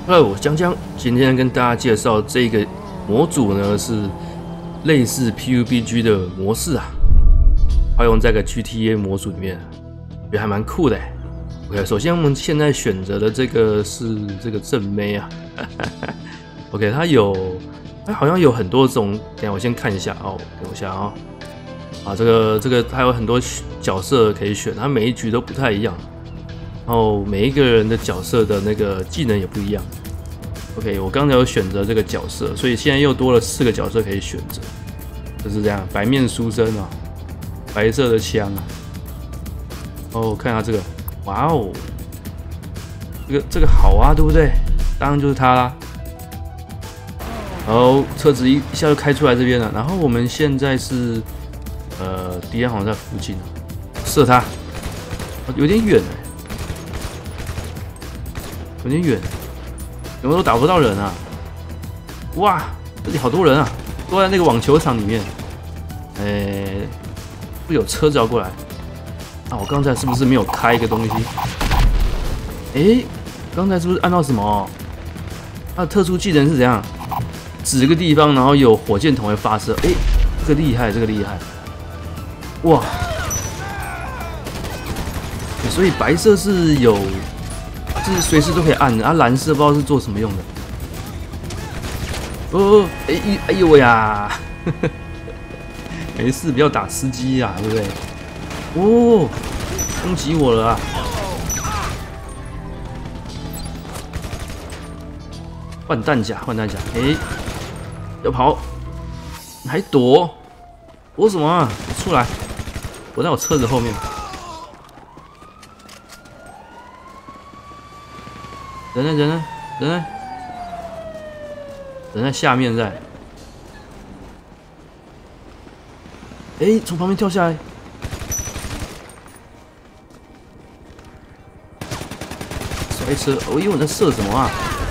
Hello，我江江，今天跟大家介绍这个模组呢，是类似 PUBG 的模式啊，套用在个 GTA 模组里面，觉得还蛮酷的。OK， 首先我们现在选择的这个是这个正妹啊，OK， 它好像有很多种，等一下我先看一下哦，等一下啊，这个它有很多角色可以选，它每一局都不太一样。然后每一个人的角色的那个技能也不一样。OK， 我刚才有选择这个角色，所以现在又多了4个角色可以选择，就是这样，白面书生啊，白色的枪啊。哦，看下这个，哇哦，这个好啊，对不对？当然就是它啦。然后车子一下就开出来这边了，然后我们现在是敌人好像在附近，射他，有点远有点远，有没有打不到人啊？哇，这里好多人啊，都在那个网球场里面。会有车子要过来。我刚才是不是没有开一个东西？刚才是不是按到什么？它的特殊技能是怎样？指个地方，然后有火箭筒会发射。这个厉害，这个厉害。哇！所以白色是有。是随时都可以按的，蓝色不知道是做什么用的。哎呦呀，没事，不要打司机啊，对不对？哦，攻击我了啊！换弹夹，要跑，你还躲什么啊？出来，我在我车子后面。人在下面在。从旁边跳下来。摔车！我以为我在射什么啊？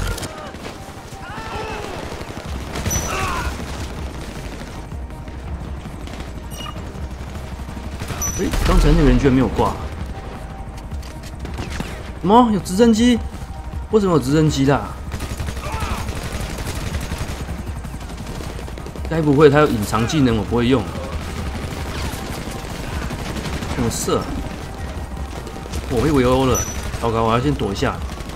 刚才那个人居然没有挂。什么？有直升机？为什么有直升机的？该不会他有隐藏技能我不会用？怎么射？我被围殴了，糟糕！我要先躲一下。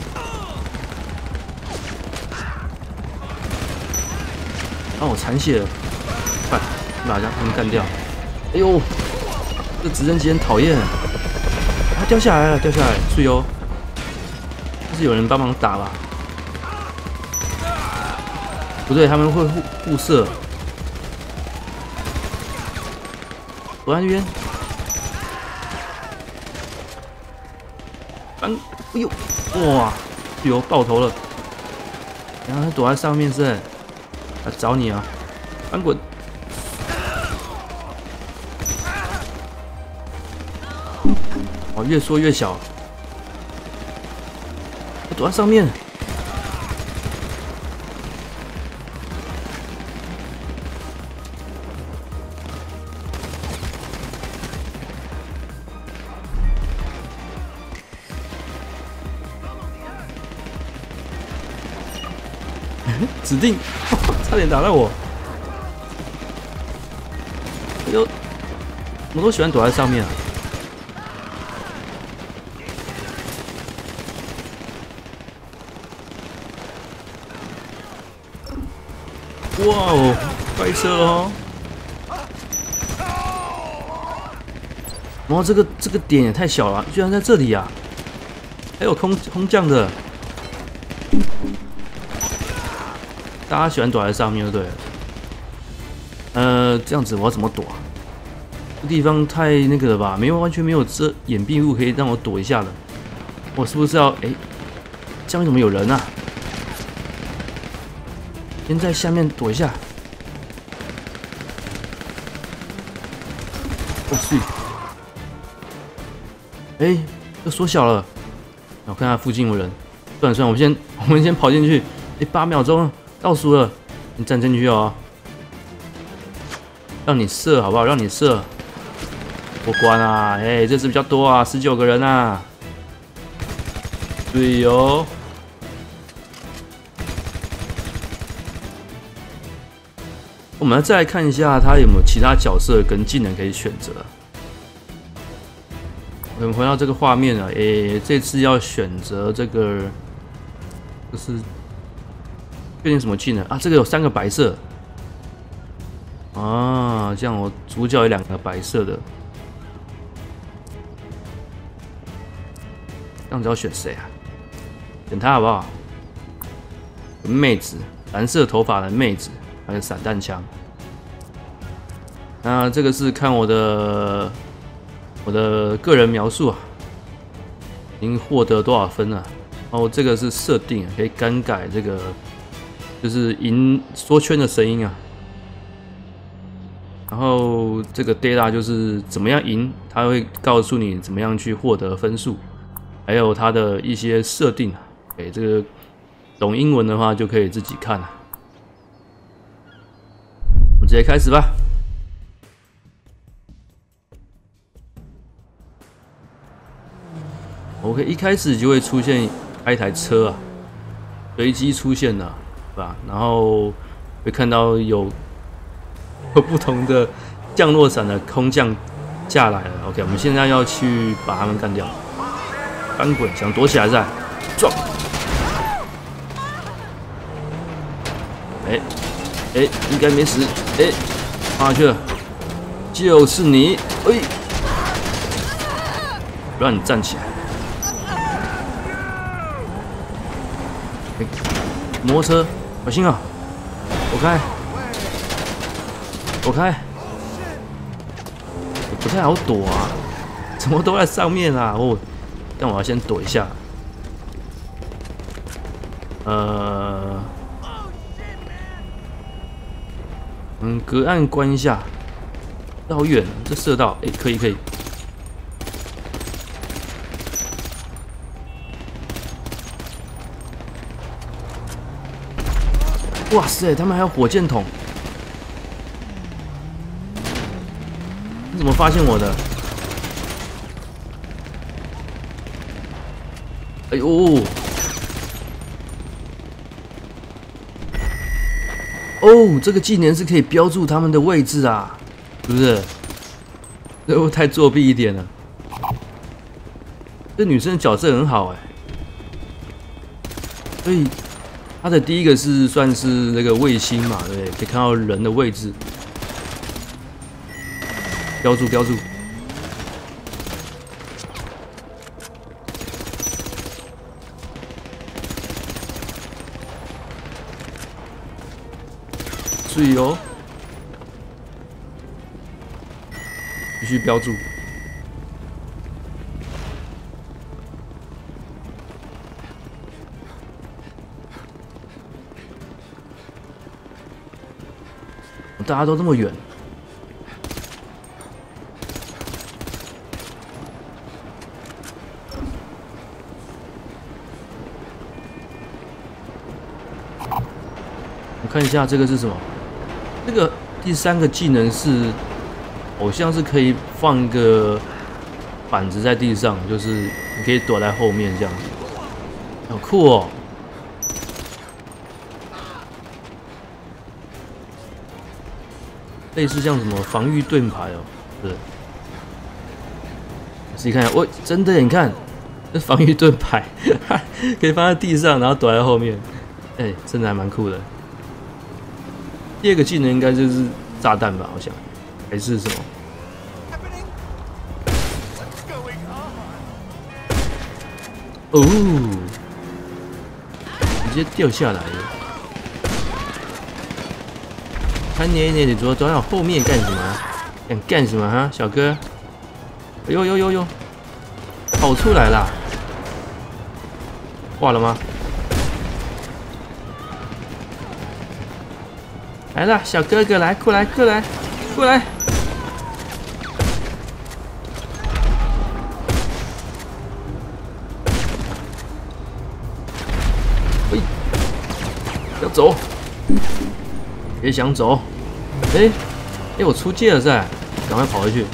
我残血了，快把他们干掉！哎呦，这直升机很讨厌，它掉下来了，是哟。是有人帮忙打吧？不对，他们会互射。躲在那边。哎呦，哇，有爆头了。然后他躲在上面是，来找你啊！翻滚！越缩越小。躲在上面，指定，差点打到我。我都喜欢躲在上面啊。哇哦，快车哦！哇，这个点也太小了，居然在这里啊！还有空降的，大家喜欢躲在上面，对不对？这样子我要怎么躲啊？这地方太那个了吧？完全没有遮掩蔽物可以让我躲一下的。我是不是要这样怎么有人啊？先在下面躲一下。又缩小了。我看下附近有人。算了，我们先跑进去。8秒钟倒数了，你站进去哦。让你射好不好？让你射。过关啊！这次比较多啊，19个人啊。对哦。 我们再来看一下它有没有其他角色跟技能可以选择。我们回到这个画面啊，这次要选择这个，就是确定什么技能啊？这个有3个白色啊，这样我主角有2个白色的，这样子要选谁啊？选他好不好？妹子，蓝色头发的妹子。还有散弹枪。那这个是看我的个人描述啊，已经获得多少分了？然后这个是设定，可以更改这个就是缩圈的声音啊。然后这个 data 就是怎么样赢，它会告诉你怎么样去获得分数，还有它的一些设定啊。这个懂英文的话就可以自己看了。我们直接开始吧。OK， 一开始就会出现一台车啊，随机出现的，对吧？然后会看到有不同的降落伞的空降下来了。OK， 我们现在要去把他们干掉。翻滚，想躲起来再撞。应该没死。放下去了，就是你。让你站起来。摩托车，小心啊！躲开，躲开！不太好躲啊，怎么都在上面啊？但我要先躲一下。隔岸观一下，这好远，这射到，可以。哇塞，他们还有火箭筒，你怎么发现我的？哎呦！这个技能是可以标注他们的位置啊，是不是？这会太作弊一点了。这女生的角色很好所以她的第一个是算是那个卫星嘛，对不对？可以看到人的位置，标注。注意哦，必须标注。大家都这么远，我看一下这个是什么？这个第3个技能是，好像是可以放一个板子在地上，就是你可以躲在后面这样子，好酷哦！类似像什么防御盾牌哦，对。仔细看一下，真的，你看，这防御盾牌可以放在地上，然后躲在后面，真的还蛮酷的。第2个技能应该就是炸弹吧，好像还是什么？直接掉下来了。看你躲在我后面干什么？想干什么哈，小哥？呦，跑出来啦！挂了吗？来了，小哥哥，来，过来！要走，别想走。我出界了噻，赶快跑回去。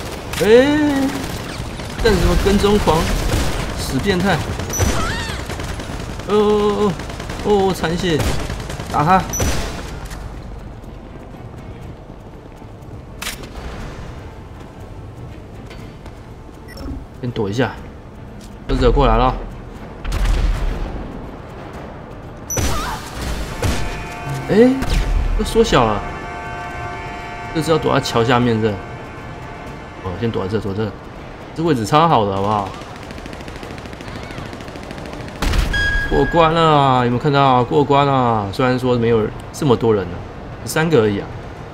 干什么跟踪狂，死变态！残血，打他！ 先躲一下，车子过来了。哎，都缩小了，这是要躲在桥下面这。哦，先躲在这，躲这，这位置超好的，好不好？过关了，有没有看到？过关了，虽然说没有这么多人呢，13个而已啊。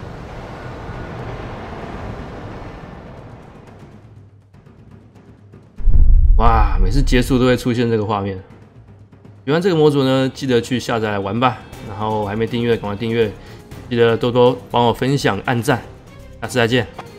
哇，每次结束都会出现这个画面。喜欢这个模组呢，记得去下载来玩吧。然后还没订阅，赶快订阅，记得多多帮我分享、按赞。下次再见。